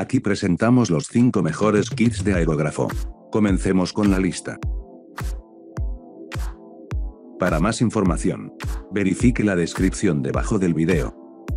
Aquí presentamos los 5 mejores kits de aerógrafo. Comencemos con la lista. Para más información, verifique la descripción debajo del video.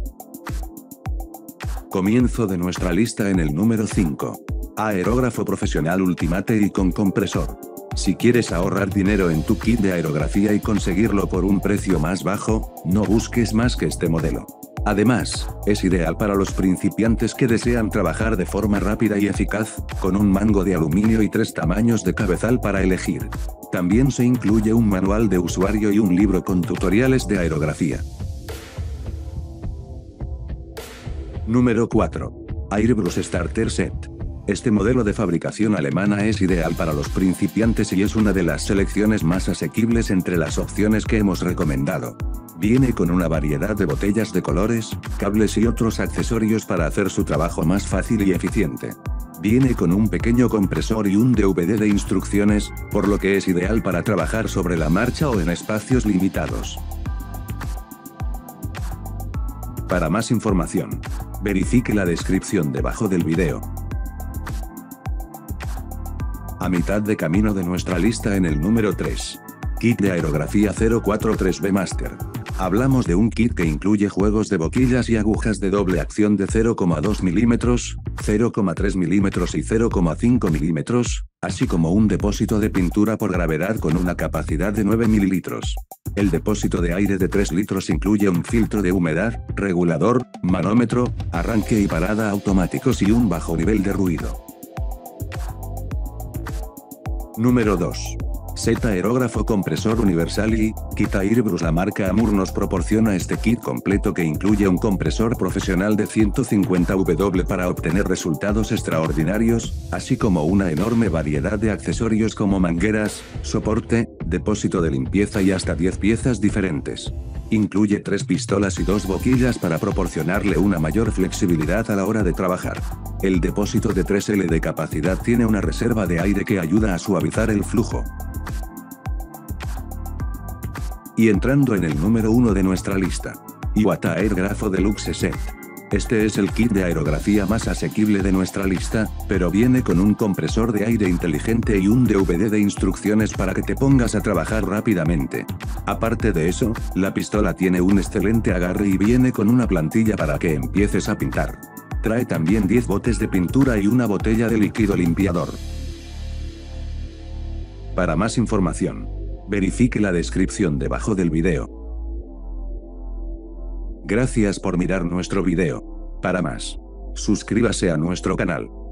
Comienzo de nuestra lista en el número 5. Aerógrafo profesional Ultimate y con compresor. Si quieres ahorrar dinero en tu kit de aerografía y conseguirlo por un precio más bajo, no busques más que este modelo. Además, es ideal para los principiantes que desean trabajar de forma rápida y eficaz, con un mango de aluminio y 3 tamaños de cabezal para elegir. También se incluye un manual de usuario y un libro con tutoriales de aerografía. Número 4. Airbrush Starter Set. Este modelo de fabricación alemana es ideal para los principiantes y es una de las selecciones más asequibles entre las opciones que hemos recomendado. Viene con una variedad de botellas de colores, cables y otros accesorios para hacer su trabajo más fácil y eficiente. Viene con un pequeño compresor y un DVD de instrucciones, por lo que es ideal para trabajar sobre la marcha o en espacios limitados. Para más información, verifique la descripción debajo del video. A mitad de camino de nuestra lista en el número 3. Kit de aerografía 043B Master. Hablamos de un kit que incluye juegos de boquillas y agujas de doble acción de 0,2 mm, 0,3 mm y 0,5 mm, así como un depósito de pintura por gravedad con una capacidad de 9 ml. El depósito de aire de 3 litros incluye un filtro de humedad, regulador, manómetro, arranque y parada automáticos y un bajo nivel de ruido. Número 2. Set Aerógrafo Compresor Universal y Kit Airbrush. La marca Amur nos proporciona este kit completo que incluye un compresor profesional de 150 W para obtener resultados extraordinarios, así como una enorme variedad de accesorios como mangueras, soporte, depósito de limpieza y hasta 10 piezas diferentes. Incluye 3 pistolas y 2 boquillas para proporcionarle una mayor flexibilidad a la hora de trabajar. El depósito de 3L de capacidad tiene una reserva de aire que ayuda a suavizar el flujo. Y entrando en el número 1 de nuestra lista. Iwata Aerografo Deluxe Set. Este es el kit de aerografía más asequible de nuestra lista, pero viene con un compresor de aire inteligente y un DVD de instrucciones para que te pongas a trabajar rápidamente. Aparte de eso, la pistola tiene un excelente agarre y viene con una plantilla para que empieces a pintar. Trae también 10 botes de pintura y una botella de líquido limpiador. Para más información, verifique la descripción debajo del video. Gracias por mirar nuestro video. Para más, suscríbase a nuestro canal.